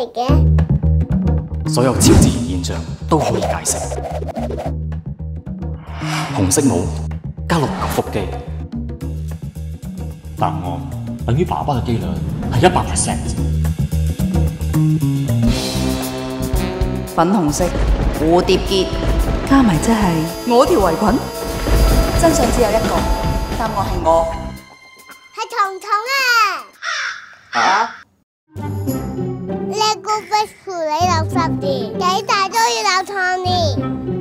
嚟嘅？ 所有超自然現象都可以解釋。紅色帽加六嚿腹肌， 答案等於爸爸嘅機率係100%。 粉紅色蝴蝶結加埋即係我條圍裙。真相只有一個，答案係我。 係彤彤啊！你個 face 陪你60年，幾大都要有創年。